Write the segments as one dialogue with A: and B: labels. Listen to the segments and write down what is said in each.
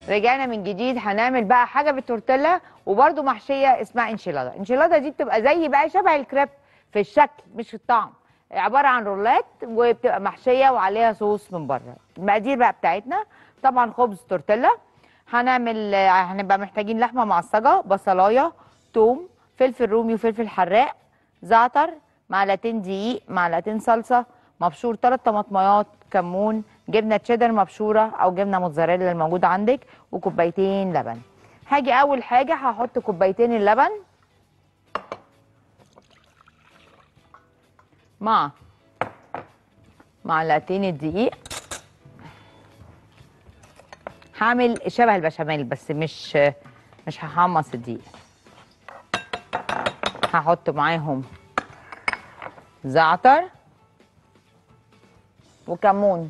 A: رجعنا من جديد. هنعمل بقى حاجه بالتورتيلا وبرده محشيه اسمها انشيلادا. انشيلادا دي بتبقى زي بقى شبه الكريب في الشكل مش في الطعم، عباره عن رولات وبتبقى محشيه وعليها صوص من بره. المقادير بقى بتاعتنا طبعا خبز تورتيلا. هنبقى محتاجين لحمه معصجه، بصلايه، توم، فلفل رومي وفلفل حراق، زعتر، معلقتين دقيق، معلقتين صلصه مبشور، 3 طماطميات، كمون، جبنه تشيدر مبشوره او جبنه موتزاريلا الموجوده عندك، وكوبايتين لبن. هاجي اول حاجه هحط كوبايتين اللبن مع معلقتين الدقيق. هعمل شبه البشاميل بس مش هحمص الدقيق. هحط معاهم زعتر وكمون.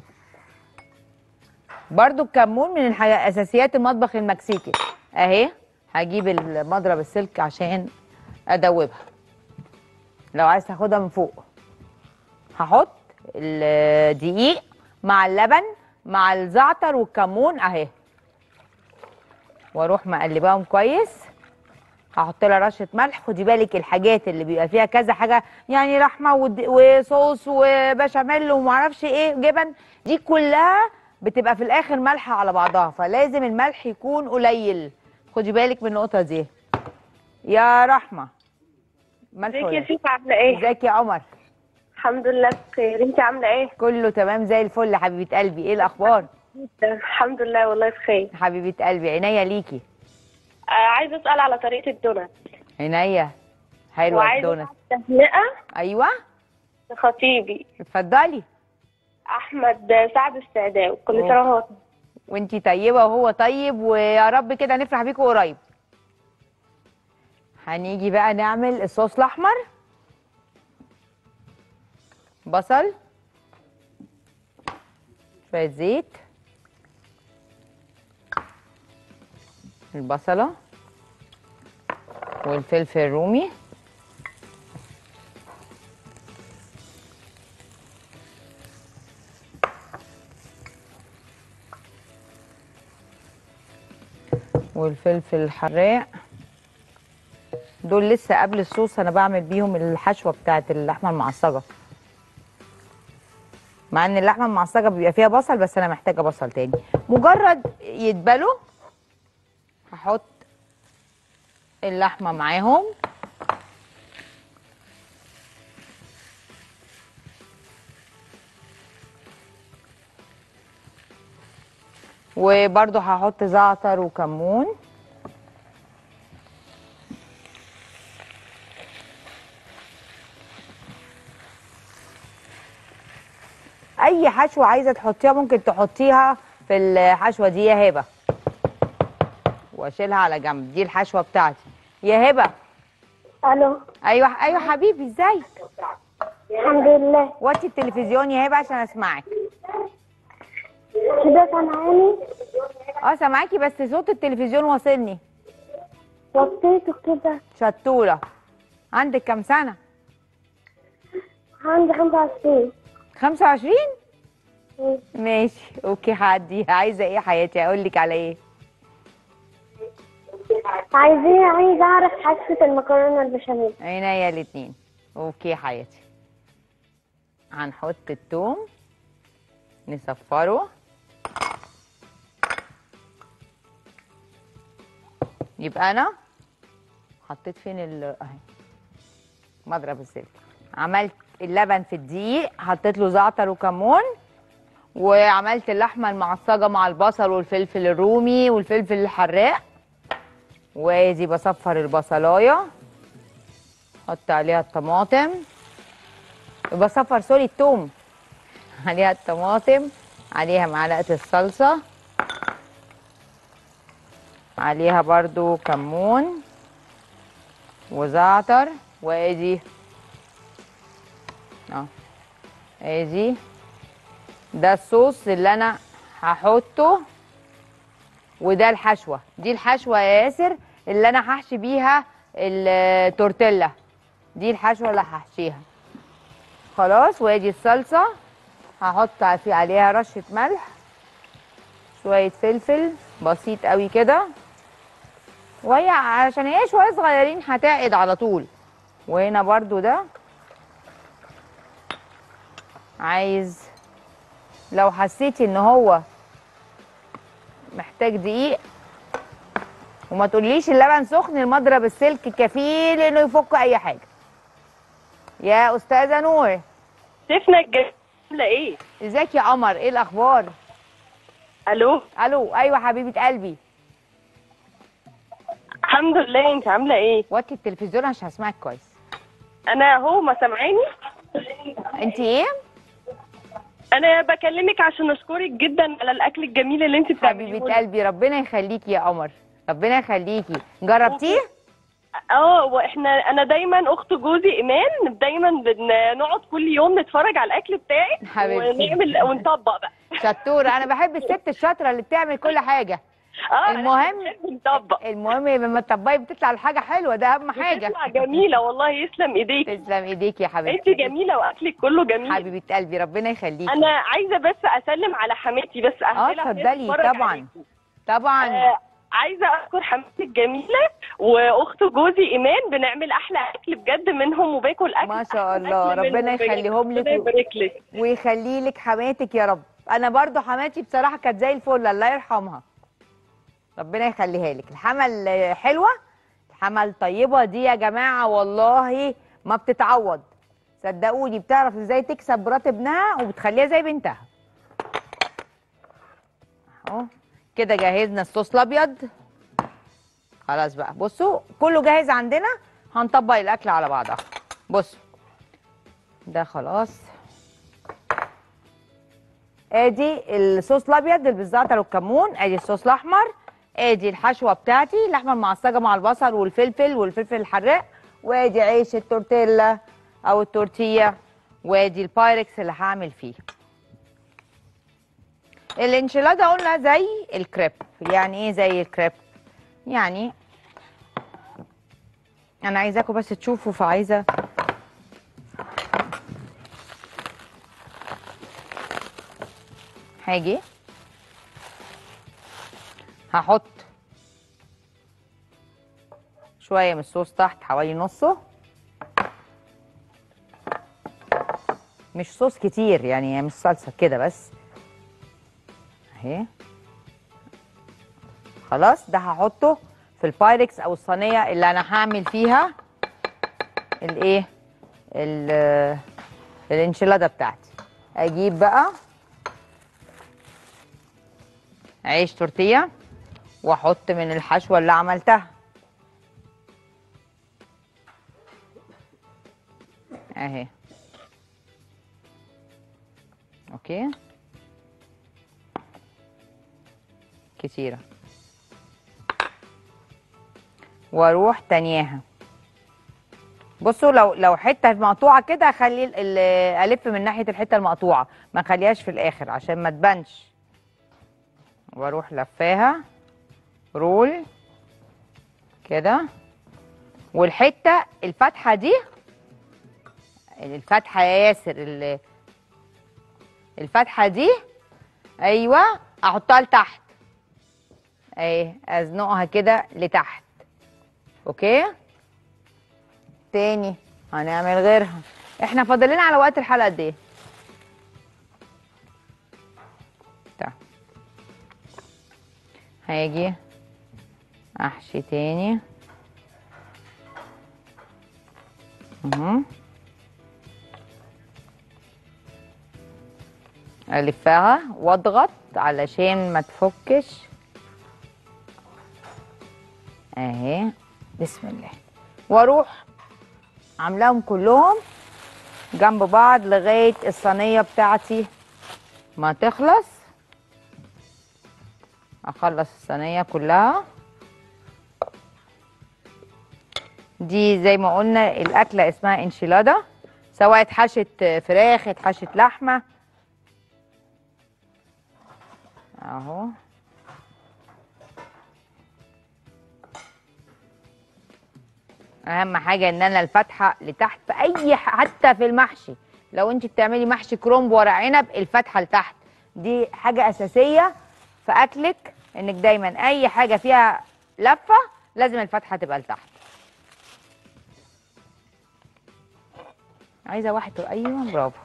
A: برضو الكمون من اساسيات المطبخ المكسيكي اهي. هجيب المضرب السلك عشان ادوبها لو عايز تاخدها من فوق. هحط الدقيق مع اللبن مع الزعتر والكمون اهي، واروح مقلباهم كويس. هحط لها رشه ملح. خدي بالك الحاجات اللي بيبقى فيها كذا حاجه يعني لحمه وصوص وبشاميل ومعرفش ايه جبن، دي كلها بتبقى في الاخر مالحه على بعضها، فلازم الملح يكون قليل. خدي بالك من النقطه دي يا رحمه. ملح
B: ازيك
A: قليل.
B: يا شيخ عامله ايه؟
A: ازيك يا عمر؟
B: الحمد لله بخير، انت عامله ايه؟
A: كله تمام زي الفل يا حبيبه قلبي. ايه الاخبار؟
B: الحمد لله والله بخير.
A: حبيبه قلبي عينيا ليكي.
B: عايزه اسال على طريقه الدونات.
A: عينيا. حلوه
B: وعايزه
A: الدونت.
B: تهنئه
A: ايوه
B: لخطيبي
A: اتفضلي.
B: احمد سعد السعداوي، كل سنه وهو طيب.
A: وانتي طيبه وهو طيب، ويا رب كده نفرح بيكوا قريب. هنيجي بقى نعمل الصوص الاحمر. بصل، شويه زيت، البصله والفلفل الرومي، والفلفل الحراق. دول لسه قبل الصوص انا بعمل بيهم الحشوه بتاعه اللحمه المعصجه، مع ان اللحمه المعصجه بيبقى فيها بصل بس انا محتاجه بصل تاني. مجرد يتبلوا هحط اللحمه معاهم وبرده هحط زعتر وكمون. اي حشوه عايزه تحطيها ممكن تحطيها في الحشوه دي يا هبه، واشيلها على جنب. دي الحشوه بتاعتي يا هبه.
B: الو.
A: ايوه ايوه حبيبي ازيك؟
B: الحمد لله.
A: وطي التلفزيون يا هبه عشان اسمعك.
B: كده سامعاني؟
A: سامعاكي بس صوت التلفزيون واصلني.
B: وطيته كده.
A: شطوره. عندك كام سنه؟
B: عندي 25.
A: 25؟ ماشي اوكي هعديها. عايزه ايه حياتي؟ اقول لك على ايه؟
B: عايزه اعرف حشوه المكرونه البشاميل.
A: عينيا الاتنين. اوكي حياتي. هنحط الثوم نصفره. يبقى انا حطيت فين اهي مضرب السلك. عملت اللبن في الدقيق، حطيت له زعتر وكمون، وعملت اللحمه المعصجه مع البصل والفلفل الرومي والفلفل الحراق. وادي بصفر البصلايه، احط عليها الطماطم، بصفر سوري الثوم، عليها الطماطم، عليها معلقه الصلصه، عليها برضو كمون وزعتر. وادي ادي ده الصوص اللي انا هحطه، وده الحشوه. دي الحشوه يا ياسر اللي انا هحشي بيها التورتيلا. دي الحشوه اللي هحشيها خلاص. وادي الصلصه هحط عليها رشه ملح، شويه فلفل، بسيط قوي كده، وهي عشان هي شويه صغيرين هتعقد على طول. وهنا برضو ده عايز، لو حسيتي ان هو محتاج دقيق، وما تقوليش اللبن سخن، المضرب السلك كفيل انه يفك اي حاجه. يا استاذه نور،
B: شفنا الجميلة عاملة ايه؟
A: ازيك يا قمر؟ ايه الاخبار؟
B: الو.
A: الو، ايوه حبيبه قلبي.
B: الحمد لله، انت عاملة ايه؟
A: وطي التلفزيون عشان هسمعك كويس.
B: انا هو ما سامعاني؟
A: انت ايه؟
B: انا بكلمك عشان اشكرك جدا على الاكل الجميل اللي انت بتعمليه.
A: حبيبه قلبي، ربنا يخليكي يا قمر، ربنا يخليكي. جربتيه؟
B: انا دايما اخت جوزي ايمان، دايما بنقعد كل يوم نتفرج على الاكل بتاعي
A: حبيبتي.
B: ونعمل ونطبق بقى.
A: شطوره، انا بحب الست الشاطره اللي بتعمل كل حاجه. المهم
B: نطبق.
A: المهم لما تطبقي بتطلع الحاجه حلوه، ده اهم حاجه.
B: بتطلع جميله والله، يسلم ايديك.
A: تسلم ايديك يا حبيبتي.
B: انت جميله واكلك كله جميل.
A: حبيبه قلبي، ربنا يخليكي.
B: انا عايزه بس اسلم على حماتي، بس اهلها
A: اتفضلي. طبعا طبعا.
B: عايزه اشكر حماتي الجميله واخت جوزي ايمان، بنعمل احلى اكل بجد منهم، وباكل اكل
A: ما شاء الله، ربنا يخليهم لك.
B: ربنا يبارك لك
A: ويخلي لك حماتك يا رب. انا برضو حماتي بصراحه كانت زي الفل، الله يرحمها، ربنا يخليها لك. الحمل حلوه، الحمل طيبه دي يا جماعه، والله ما بتتعوض. صدقوني بتعرف ازاي تكسب مرات ابنها وبتخليها زي بنتها. اهو كده جهزنا الصوص الابيض. خلاص بقى، بصوا كله جاهز عندنا، هنطبق الاكل على بعضها. بصوا ده خلاص. ادي الصوص الابيض اللي بالزعتر والكمون، ادي الصوص الاحمر، ادي الحشوه بتاعتي، اللحمه المعصجه مع البصل والفلفل الحراق، وادي عيش التورتيلا او التورتيه، وادي البايركس اللي هعمل فيه. الانشيلادا قلنا زي الكريب. يعني ايه زي الكريب؟ يعني انا عايزاكم بس تشوفوا، فعايزه هاجي هحط شويه من الصوص تحت، حوالي نصه، مش صوص كتير يعني، مش صلصه كده بس اهي. خلاص ده هحطه في البايركس او الصينيه اللي انا هعمل فيها الايه، الانشيلادا بتاعتي. اجيب بقى عيش تورتيه واحط من الحشوه اللي عملتها اهي. اوكي كتيره، واروح تانياها. بصوا لو حته مقطوعه كده، اخلي الف من ناحيه الحته المقطوعه، ما اخليهاش في الاخر عشان ما تبانش. واروح لفاها رول كده، والحته الفتحه دي، الفتحه يا ياسر، الفتحه دي ايوه، احطها لتحت اهي، ازنقها كده لتحت. اوكي تاني هنعمل غيرها. احنا فاضل لنا على وقت الحلقه قد ايه؟ هاجي احشي تاني اهو، الفها واضغط علشان ما تفكش اهي. بسم الله. واروح عاملاهم كلهم جنب بعض لغايه الصينيه بتاعتي ما تخلص. اخلص الصينيه كلها. دي زي ما قلنا الاكله اسمها انشيلادا، سواء اتحشت فراخ اتحشت لحمه اهو. اهم حاجه ان انا الفتحه لتحت في اي حتى في المحشي، لو انت بتعملي محشي كرنب ورق عنب الفتحه لتحت دي حاجه اساسيه في اكلك انك دايما اي حاجه فيها لفه لازم الفتحه تبقى لتحت. عايزه واحد، ايوه برافو.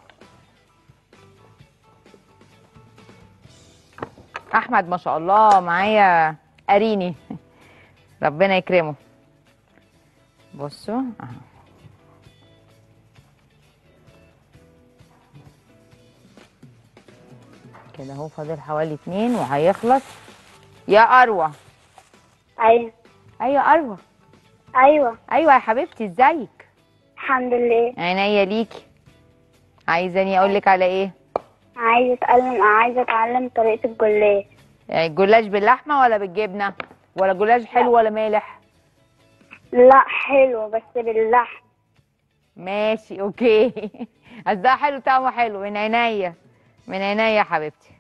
A: احمد ما شاء الله معايا قريني ربنا يكرمه. بصوا اهو كده اهو، فاضل حوالي 2 وهيخلص. يا اروى.
C: ايوه.
A: ايوه اروى.
C: ايوه.
A: ايوه يا حبيبتي، ازيك؟
C: الحمد لله.
A: عينيا ليكي. عايزاني اقول لك على ايه؟
C: عايزه اتعلم طريقه الجلاش.
A: يعني الجلاش باللحمه ولا بالجبنه؟ ولا جلاش حلو ولا مالح؟
C: لا حلو بس باللحم.
A: ماشي اوكي ده حلو، طعمه حلو. من عينيا، من عينيا يا حبيبتي.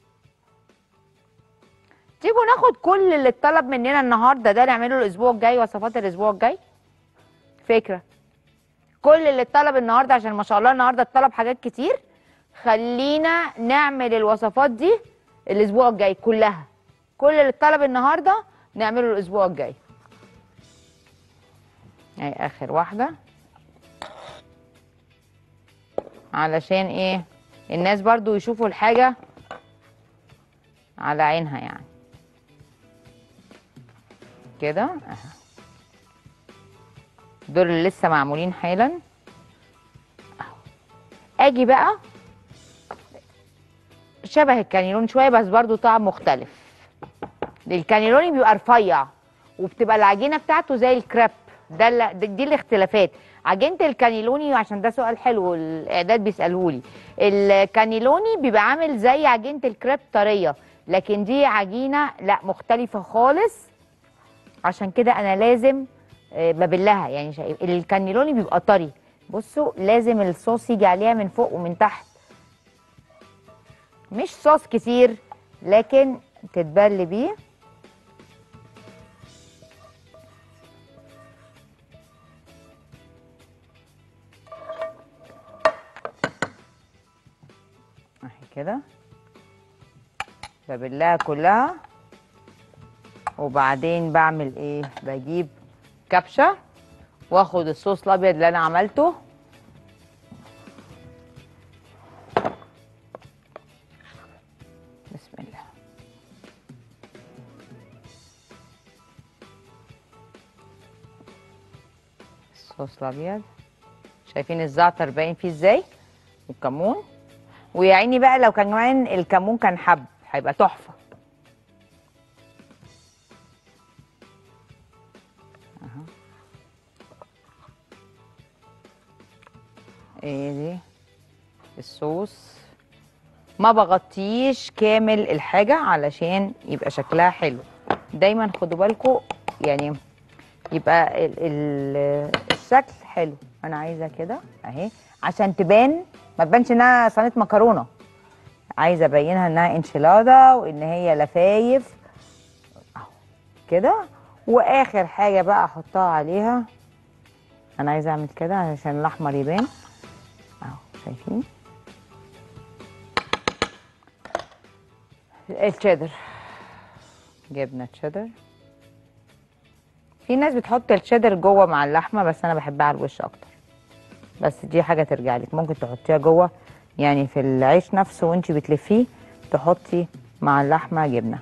A: تيجوا ناخد كل اللي اتطلب مننا النهارده ده نعمله الاسبوع الجاي، وصفات الاسبوع الجاي. فكره كل اللي اتطلب النهارده، عشان ما شاء الله النهارده اتطلب حاجات كتير. خلينا نعمل الوصفات دي الاسبوع الجاي كلها. كل اللي اتطلب النهارده نعمله الاسبوع الجاي. اهي اخر واحده، علشان ايه؟ الناس برضو يشوفوا الحاجه على عينها يعني. كده اهو، دول اللي لسه معمولين حالا اهو. اجي بقى شبه الكانيلون شويه بس برضو طعم مختلف. الكانيلوني بيبقى رفيع وبتبقى العجينه بتاعته زي الكريب. دي الاختلافات. عجينه الكانيلوني، عشان ده سؤال حلو الاعداد بيسالهولي، الكانيلوني بيبقى عامل زي عجينه الكريب طريه، لكن دي عجينه لا مختلفه خالص. عشان كده انا لازم ببلها يعني. شايف الكانيلوني بيبقى طري، بصوا لازم الصوص يجي عليها من فوق ومن تحت، مش صوص كتير لكن تتبل بيه. اهي كده ببلها كلها. وبعدين بعمل ايه؟ بجيب كبشه واخد الصوص الابيض اللي انا عملته بسم الله. الصوص الابيض شايفين الزعتر باين فيه ازاي، والكمون. ويا عيني بقى لو كان كمان الكمون كان حب هيبقى تحفه. اهو ايه دي الصوص. ما بغطيش كامل الحاجه علشان يبقى شكلها حلو. دايما خدوا بالكم يعني يبقى الشكل حلو. انا عايزه كده اهي عشان تبان، ما تبانش انها صينيه مكرونه. عايزه ابينها انها انشيلادا وان هي لفايف اهو كده. واخر حاجه بقى احطها عليها، انا عايزه اعمل كده عشان الاحمر يبان اهو. شايفين التشيدر، جبنه تشيدر. في ناس بتحط الشيدر جوه مع اللحمه بس انا بحبها على الوش اكتر، بس دي حاجه ترجع لك. ممكن تحطيها جوه يعني في العيش نفسه وانتي بتلفيه، تحطي مع اللحمه جبنه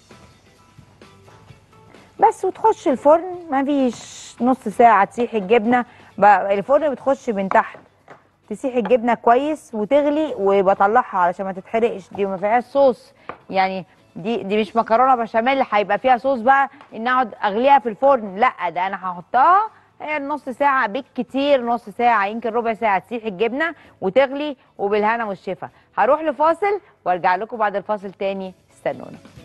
A: بس وتخش الفرن. مفيش نص ساعه تسيح الجبنه بقى. الفرن بتخش من تحت تسيح الجبنه كويس وتغلي، وبطلعها علشان ما تتحرقش. دي ما فيهاش صوص يعني، دي مش مكرونه بشاميل هيبقى فيها صوص بقى ان اقعد اغليها في الفرن. لا، ده انا هحطها هي نص ساعه بالكتير، نص ساعه يمكن ربع ساعه تسيح الجبنه وتغلي، وبالهنا والشفا. هروح لفاصل وارجع لكم بعد الفاصل تاني، استنونا.